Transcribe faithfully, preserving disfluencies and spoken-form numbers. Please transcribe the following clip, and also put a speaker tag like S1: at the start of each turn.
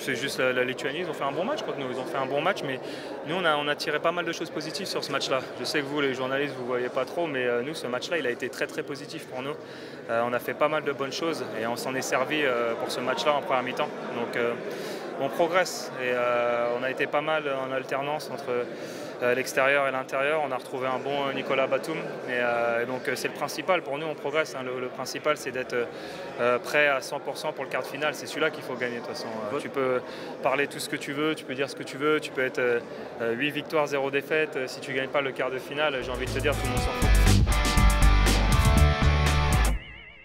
S1: c'est juste la, la Lituanie, ils ont fait un bon match contre nous, ils ont fait un bon match, mais nous on a, on a tiré pas mal de choses positives sur ce match-là. Je sais que vous les journalistes vous voyez pas trop, mais euh, nous ce match-là il a été très très positif pour nous. Euh, on a fait pas mal de bonnes choses et on s'en est servi euh, pour ce match-là en première mi-temps. Donc euh, on progresse et euh, on a été pas mal en alternance entre euh, l'extérieur et l'intérieur. On a retrouvé un bon Nicolas Batum et, euh, et donc c'est le principal. Pour nous on progresse, hein. le, le principal c'est d'être euh, prêt à cent pour cent pour le quart de finale. C'est celui-là qu'il faut gagner de toute façon. Euh, tu peux parler tout ce que tu veux, tu peux dire ce que tu veux, tu peux être euh, huit victoires, zéro défaite. Si tu ne gagnes pas le quart de finale, j'ai envie de te dire tout le monde s'en fout.